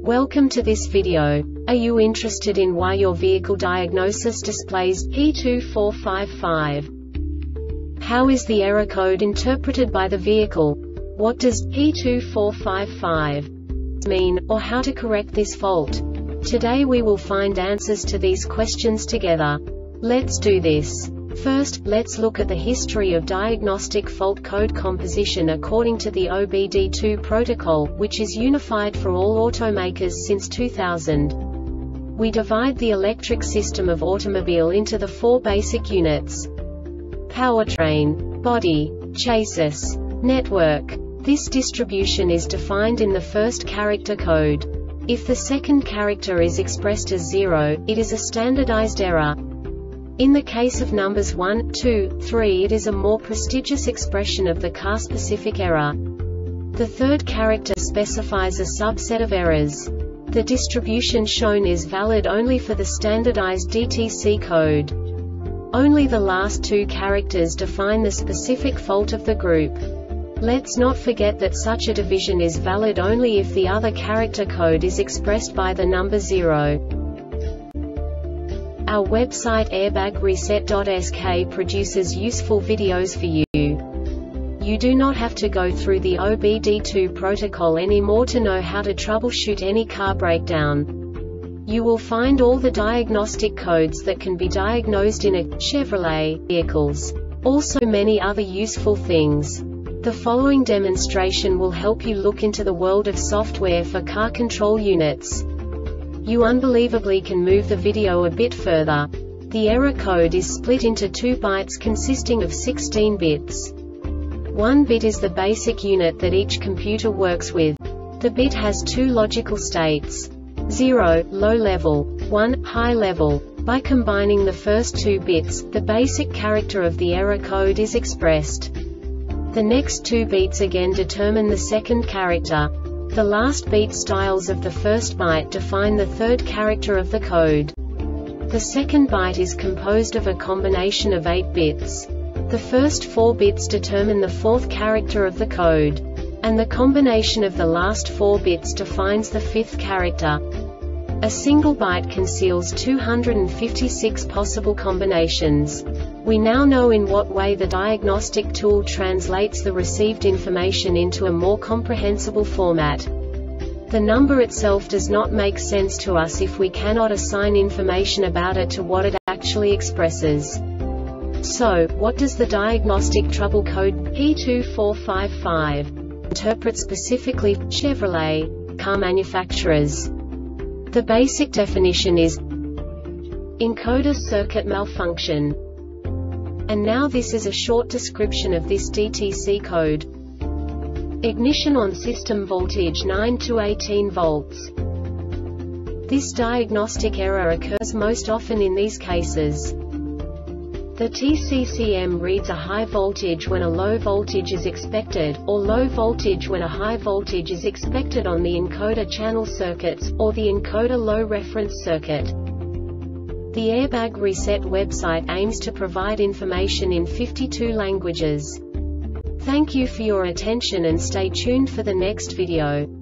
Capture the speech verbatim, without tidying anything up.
Welcome to this video. Are you interested in why your vehicle diagnosis displays P two four five five? How is the error code interpreted by the vehicle? What does P two four five five mean, or how to correct this fault? Today we will find answers to these questions together. Let's do this. First, let's look at the history of diagnostic fault code composition according to the O B D two protocol, which is unified for all automakers since two thousand. We divide the electric system of automobile into the four basic units: powertrain, body, chassis, network. This distribution is defined in the first character code. If the second character is expressed as zero, it is a standardized error. In the case of numbers one, two, three, it is a more prestigious expression of the car-specific error. The third character specifies a subset of errors. The distribution shown is valid only for the standardized D T C code. Only the last two characters define the specific fault of the group. Let's not forget that such a division is valid only if the other character code is expressed by the number zero. Our website airbag reset dot S K produces useful videos for you. You do not have to go through the O B D two protocol anymore to know how to troubleshoot any car breakdown. You will find all the diagnostic codes that can be diagnosed in a Chevrolet vehicles. Also many other useful things. The following demonstration will help you look into the world of software for car control units. You unbelievably can move the video a bit further. The error code is split into two bytes consisting of sixteen bits. One bit is the basic unit that each computer works with. The bit has two logical states: zero, low level, one, high level. By combining the first two bits, the basic character of the error code is expressed. The next two bits again determine the second character. The last beat styles of the first byte define the third character of the code. The second byte is composed of a combination of eight bits. The first four bits determine the fourth character of the code. And the combination of the last four bits defines the fifth character. A single byte conceals two hundred fifty-six possible combinations. We now know in what way the diagnostic tool translates the received information into a more comprehensible format. The number itself does not make sense to us if we cannot assign information about it to what it actually expresses. So, what does the diagnostic trouble code P two four five five interpret specifically for Chevrolet car manufacturers? The basic definition is encoder circuit malfunction. And now this is a short description of this D T C code. Ignition on system voltage nine to eighteen volts. This diagnostic error occurs most often in these cases. The T C C M reads a high voltage when a low voltage is expected, or low voltage when a high voltage is expected on the encoder channel circuits, or the encoder low reference circuit. The Airbag Reset website aims to provide information in fifty-two languages. Thank you for your attention and stay tuned for the next video.